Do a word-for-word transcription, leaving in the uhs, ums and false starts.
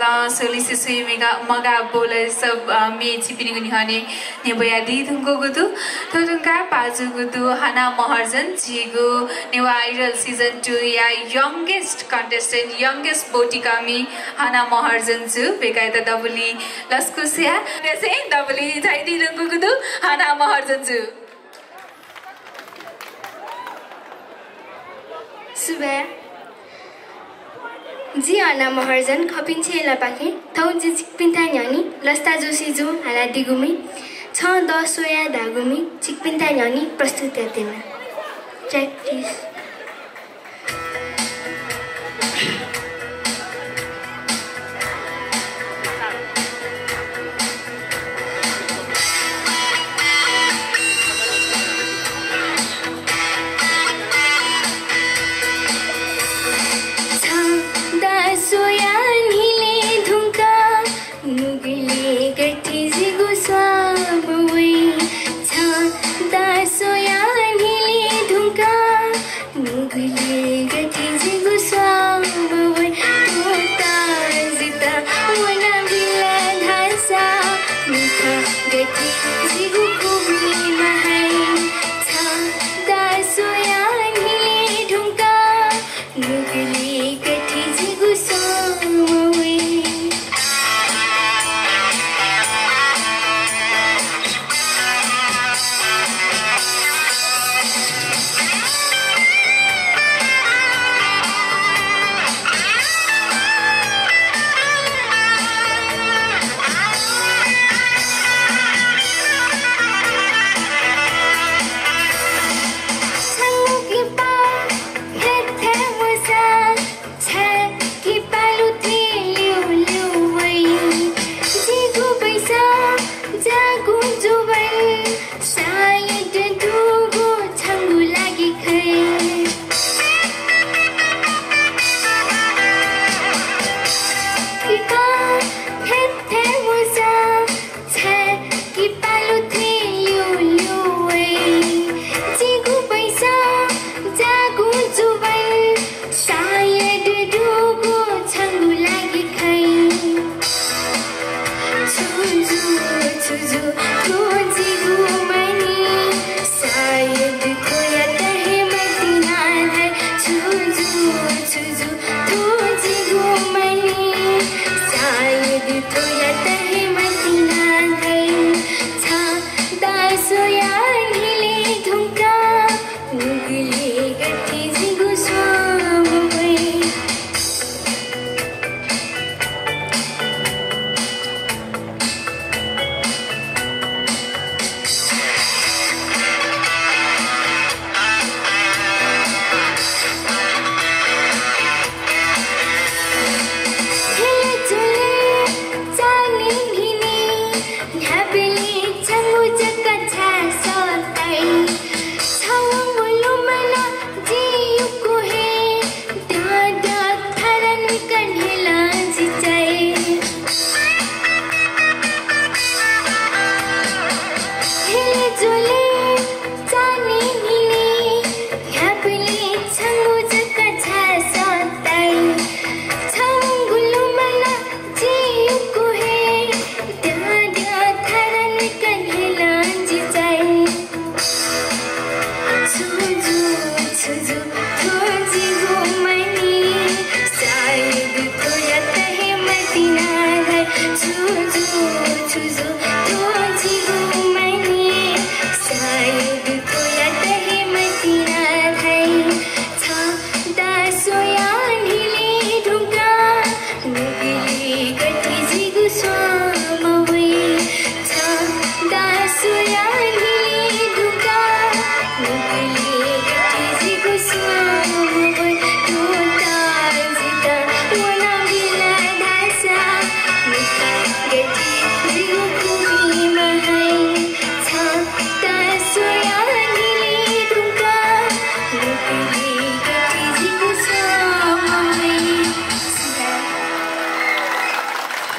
सोली से सुई मेगा मगा बोले सब मे चिपिनी गुनी हने नेबया दी धुंको गुतु तो धुंका पाजु गुतु हाना महार्जन जिगु नेवा आइडल सीजन टू या youngest contestant youngest botikami Hana Maharjan जु बेकायदा दबली लस्कुसिया नेसे दबली थाइदी धुंको गुतु हाना महार्जन जु सुबह जी हाना महार्जन खपिन्छे लपाखे थौ जी चिकपिन्ता न्यानी लस्ता जोशी जो हाला दिगुमी छन द सोया धागुमी चिकपिन्ता न्यानी प्रस्तुत गर्दैमा track please Soya Nhile Dhunka Nugile gati zigu swabawai Chhan Da Soya Nhile Dhunka Nugile gati zigu swabawai Tota zita wana bila dhasa Nika gati zigu kubli mahai Chhan Da Soya Nhile Dhunka Nugile gati zigu to